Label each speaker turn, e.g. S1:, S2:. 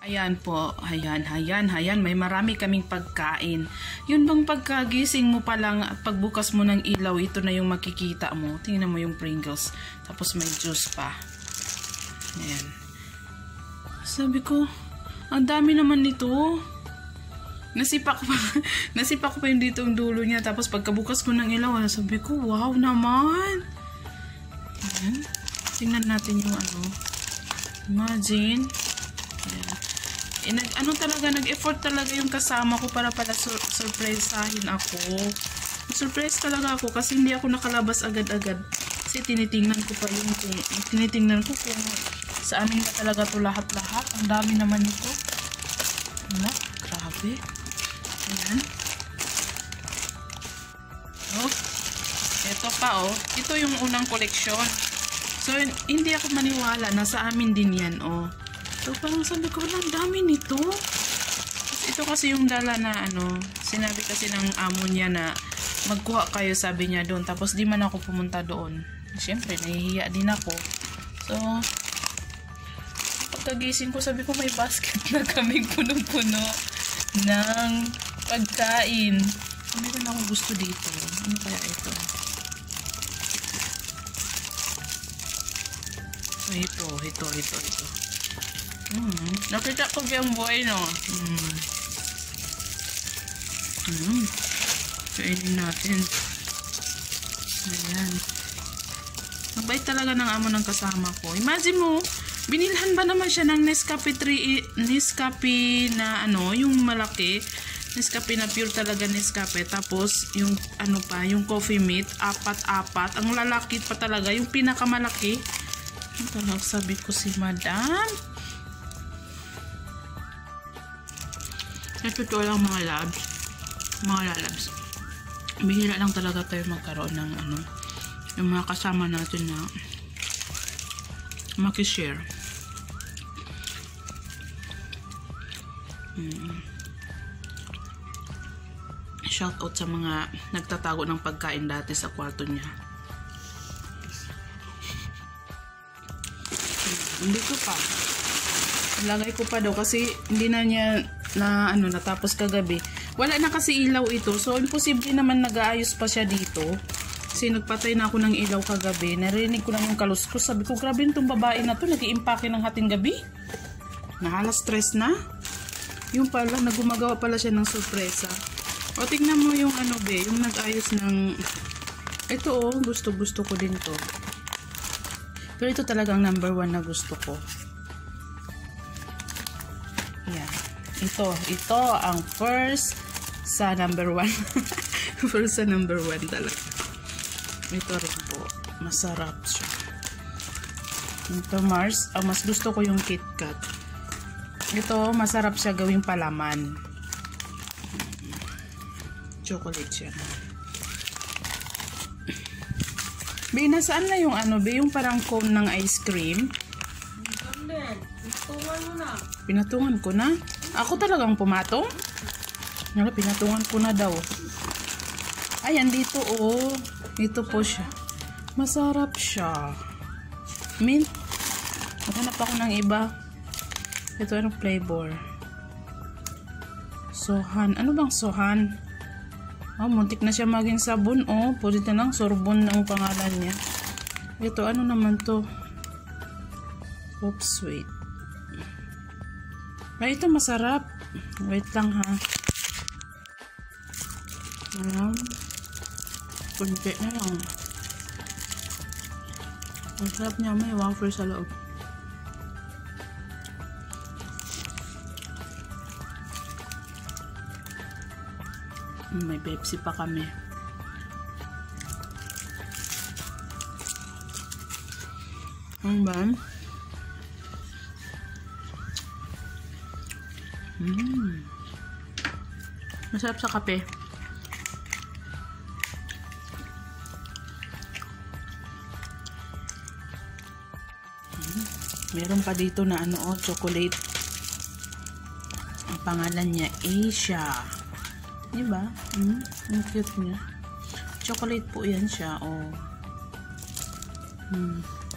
S1: Ayan po, ayan, may marami kaming pagkain. Yun bang pagkagising mo pa lang at pagbukas mo ng ilaw, ito na yung makikita mo. Tingnan mo yung Pringles, tapos may juice pa. Ayan. Sabi ko, ang dami naman nito. Nasipa ko pa yung dito ang dulo niya, tapos pagkabukas ko ng ilaw, sabi ko, wow naman. Ayan. Tingnan natin yung ano. Imagine. Ayan. Nag-effort talaga yung kasama ko para surpresahin ako. Surprise talaga ako kasi hindi ako nakalabas agad-agad. Kasi tinitingnan ko kung sa amin ba talaga to lahat-lahat. Ang dami naman ito. Wala, grabe. Ayan. Oh, ito pa oh. Ito yung unang koleksyon. So, hindi ako maniwala na sa amin din yan oh. So, parang sabi ko, ang dami nito. Ito kasi yung dala na ano, sinabi kasi ng amo niya na magkuha kayo, sabi niya doon. Tapos di man ako pumunta doon. Siyempre, nahihiya din ako. So, pagkagising ko, sabi ko may basket na kaming punong-puno ng pagkain. Meron akong gusto dito. Ano kaya ito? Ito. Nakita ko yung buhay, no? Kainin natin. Ayan. Mabait talaga ng amo ng kasama ko. Imagine mo, binilhan ba naman siya ng Nescafe na ano, yung malaki. Nescafe na pure talaga Nescafe. Tapos, yung ano pa, yung coffee mate, apat-apat. Ang lalaki pa talaga, yung pinakamalaki. Ang talagang sabi ko si madam. Sa totoo lang mga lalabs, bihira lang talaga tayo magkaroon ng ano, yung mga kasama natin na makishare. Shout out sa mga nagtatago ng pagkain dati sa kwarto niya. Hindi ko pa. Lagay ko pa daw kasi hindi na niya na ano, natapos kagabi. Wala na kasi ilaw ito. So, imposible naman nag-aayos pa siya dito. Kasi nagpatay na ako ng ilaw kagabi. Narinig ko lang yung kaluskos. Sabi ko, grabe itong babae na to. Nag-iimpake ng hating gabi. Nahala stress na. Yung pala, nagumagawa pala siya ng sorpresa. O, tingnan mo yung ano be, yung nag-ayos ng... Ito oh, gusto ko din to. Pero ito talagang number 1 na gusto ko. Yan. Ito ang first sa number 1. First sa number 1 talaga. Ito rin po. Masarap siya. Ito Mars. Mas gusto ko yung KitKat. Ito, masarap siya gawing palaman. Chocolate siya. Be, nasaan na yung ano, be? Yung parang cone ng ice cream.
S2: Pinatungan mo na.
S1: Pinatungan ko na? Ako talagang pumatong? Pinatungan ko na daw. Ayan, dito oh. Dito po siya. Masarap siya. Mint. Maghanap ako ng iba. Ito anong flavor? Sohan. Ano bang sohan? Oh, muntik na siya maging sabon. Oh, pwede na lang. Sorbon ang pangalan niya. Ito, ano naman to? Pop sweet. Ay, ito masarap. Wait lang ha. Ayan. Kunti na lang. Masarap niya. May wafer sa loob. May Pepsi pa kami. Ano ba? Masarap sa kape. Meron pa dito na ano oh, chocolate. Ang pangalan niya Asia. Diba? Ang cute niya. Chocolate po yan siya oh.